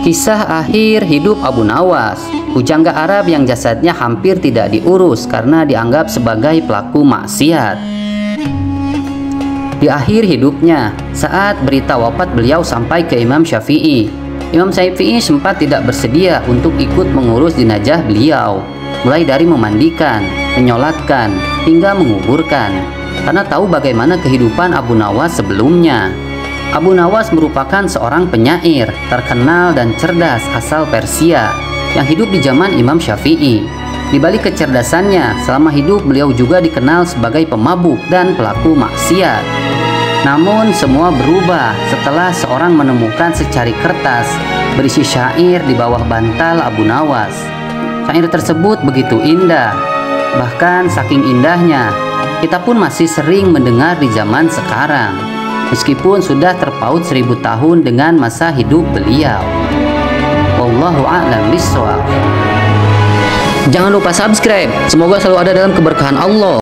Kisah akhir hidup Abu Nawas, pujangga Arab yang jasadnya hampir tidak diurus karena dianggap sebagai pelaku maksiat. Di akhir hidupnya, saat berita wafat beliau sampai ke Imam Syafi'i, Imam Syafi'i sempat tidak bersedia untuk ikut mengurus jenazah beliau, mulai dari memandikan, menyolatkan, hingga menguburkan, karena tahu bagaimana kehidupan Abu Nawas sebelumnya. Abu Nawas merupakan seorang penyair terkenal dan cerdas asal Persia yang hidup di zaman Imam Syafi'i. Di balik kecerdasannya, selama hidup beliau juga dikenal sebagai pemabuk dan pelaku maksiat. Namun semua berubah setelah seorang menemukan secari kertas berisi syair di bawah bantal Abu Nawas. Syair tersebut begitu indah, bahkan saking indahnya kita pun masih sering mendengar di zaman sekarang, meskipun sudah terpaut 1000 tahun dengan masa hidup beliau. Wallahu a'lam bishawab. Jangan lupa subscribe. Semoga selalu ada dalam keberkahan Allah.